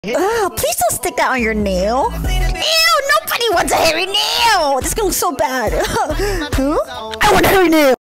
Ugh, please don't stick that on your nail. Ew, nobody wants a hairy nail. This is gonna look so bad. Huh? I want a hairy nail.